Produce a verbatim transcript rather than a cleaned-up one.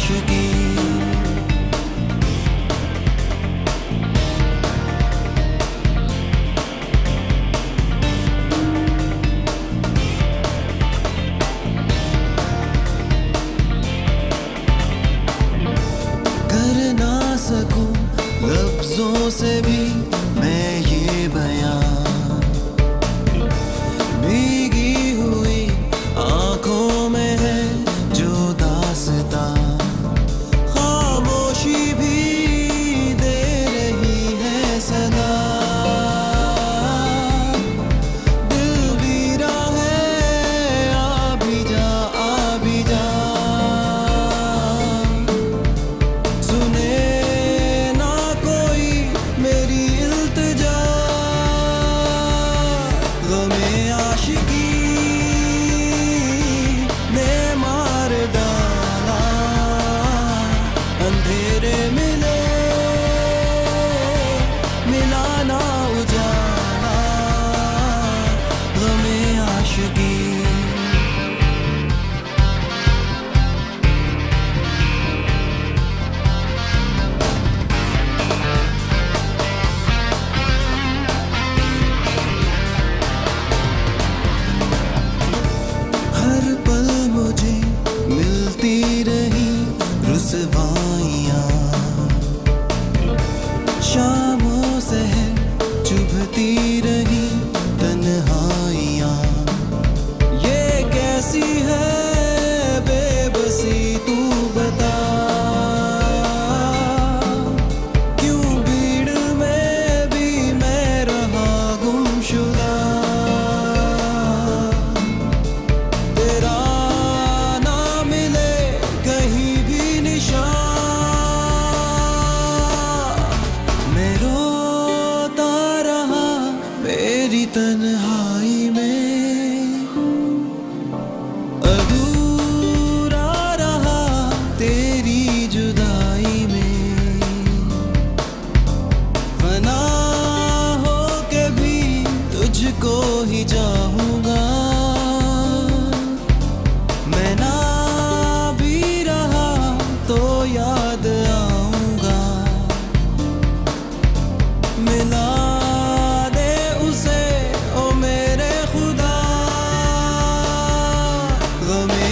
आशिकी। कर ना सकूं लफ्जों से भी मैं ये बयां, भीगी हुई आंखों में है जो दास्तां, खामोशी भी दे रही है सदा। दिल वीरा है आ भी जा आ भी जा, सुने ना कोई मेरी इल्तिजा। गमे आशिकी ने मार डाला, अंधेरे मिले मिला ना उजाला। गमे आशिकी। हर पल मुझे मिलती रही रुसवाइयाँ, शामों से है चुभती रही तन्हाइयाँ। ये कैसी है बेबसी तू बता, क्यों भीड़ में भी मैं रहा गुमशुदा। तेरा ना मिले कहीं भी निशान, मैं रोता रहा मेरी तन्हाई में, अधूरा रहा तेरी जुदाई में। फना हो के भी तुझको ही चाहूंगा, मैं ना भी रहा तो याद आऊंगा। मिला दे उसे ओ मेरे खुदा, गमे